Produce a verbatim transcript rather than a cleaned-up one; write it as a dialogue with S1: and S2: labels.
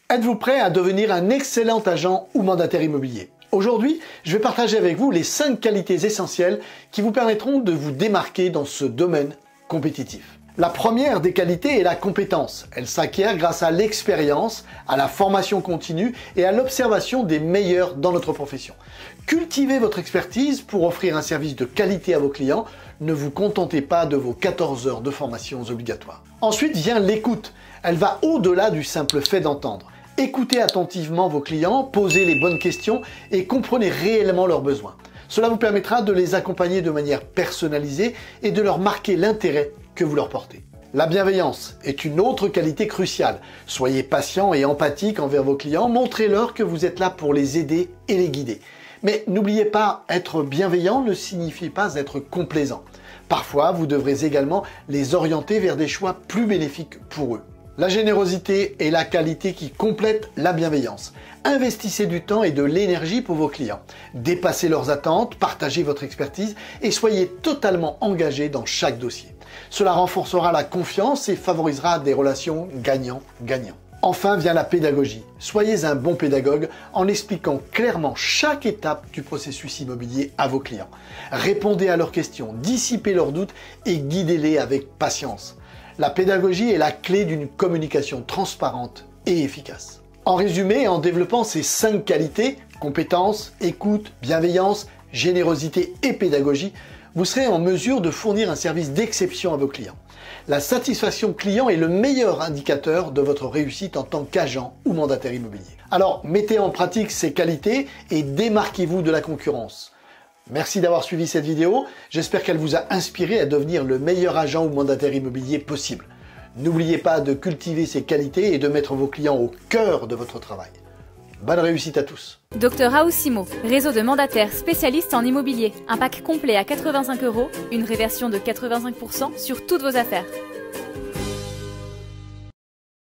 S1: Êtes-vous prêt à devenir un excellent agent ou mandataire immobilier? Aujourd'hui, je vais partager avec vous les cinq qualités essentielles qui vous permettront de vous démarquer dans ce domaine compétitif. La première des qualités est la compétence. Elle s'acquiert grâce à l'expérience, à la formation continue et à l'observation des meilleurs dans notre profession. Cultivez votre expertise pour offrir un service de qualité à vos clients. Ne vous contentez pas de vos quatorze heures de formation obligatoires. Ensuite vient l'écoute. Elle va au-delà du simple fait d'entendre. Écoutez attentivement vos clients, posez les bonnes questions et comprenez réellement leurs besoins. Cela vous permettra de les accompagner de manière personnalisée et de leur marquer l'intérêt que vous leur portez. La bienveillance est une autre qualité cruciale. Soyez patient et empathique envers vos clients, montrez-leur que vous êtes là pour les aider et les guider. Mais n'oubliez pas, être bienveillant ne signifie pas être complaisant. Parfois, vous devrez également les orienter vers des choix plus bénéfiques pour eux. La générosité est la qualité qui complète la bienveillance. Investissez du temps et de l'énergie pour vos clients. Dépassez leurs attentes, partagez votre expertise et soyez totalement engagé dans chaque dossier. Cela renforcera la confiance et favorisera des relations gagnant-gagnant. Enfin vient la pédagogie. Soyez un bon pédagogue en expliquant clairement chaque étape du processus immobilier à vos clients. Répondez à leurs questions, dissipez leurs doutes et guidez-les avec patience. La pédagogie est la clé d'une communication transparente et efficace. En résumé, en développant ces cinq qualités, compétence, écoute, bienveillance, générosité et pédagogie, vous serez en mesure de fournir un service d'exception à vos clients. La satisfaction client est le meilleur indicateur de votre réussite en tant qu'agent ou mandataire immobilier. Alors, mettez en pratique ces qualités et démarquez-vous de la concurrence. Merci d'avoir suivi cette vidéo, j'espère qu'elle vous a inspiré à devenir le meilleur agent ou mandataire immobilier possible. N'oubliez pas de cultiver ces qualités et de mettre vos clients au cœur de votre travail. Bonne réussite à tous.
S2: Docteur Aoussimo, réseau de mandataires spécialistes en immobilier. Un pack complet à quatre-vingt-cinq euros, une réversion de quatre-vingt-cinq pour cent sur toutes vos affaires.